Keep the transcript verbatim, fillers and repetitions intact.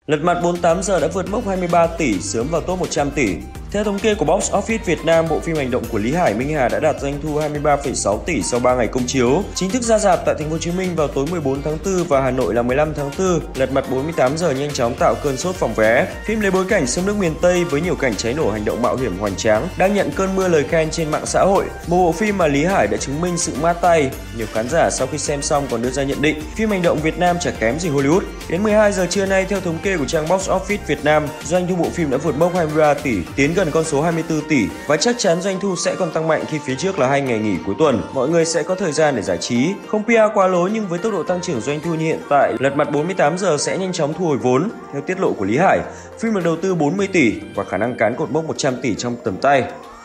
Lật mặt bốn mươi tám giờ đã vượt mốc hai mươi ba tỷ, sớm vào top một trăm tỷ. Theo thống kê của Box Office Việt Nam, bộ phim hành động của Lý Hải Minh Hà đã đạt doanh thu hai mươi ba phẩy sáu tỷ sau ba ngày công chiếu. Chính thức ra rạp tại thành phố Hồ Chí Minh vào tối mười bốn tháng tư và Hà Nội là mười lăm tháng tư. Lật mặt bốn mươi tám giờ nhanh chóng tạo cơn sốt phòng vé. Phim lấy bối cảnh sông nước miền Tây với nhiều cảnh cháy nổ hành động mạo hiểm hoành tráng đang nhận cơn mưa lời khen trên mạng xã hội. Một bộ phim mà Lý Hải đã chứng minh sự mát tay. Nhiều khán giả sau khi xem xong còn đưa ra nhận định phim hành động Việt Nam chả kém gì Hollywood. Đến mười hai giờ trưa nay, theo thống kê của trang Box Office Việt Nam, doanh thu bộ phim đã vượt mốc hai mươi ba tỷ, tiến gần con số hai mươi tư tỷ và chắc chắn doanh thu sẽ còn tăng mạnh khi phía trước là hai ngày nghỉ cuối tuần. Mọi người sẽ có thời gian để giải trí. Không pê e quá lố nhưng với tốc độ tăng trưởng doanh thu như hiện tại, Lật mặt bốn mươi tám giờ sẽ nhanh chóng thu hồi vốn. Theo tiết lộ của Lý Hải, phim được đầu tư bốn mươi tỷ và khả năng cán cột mốc một trăm tỷ trong tầm tay.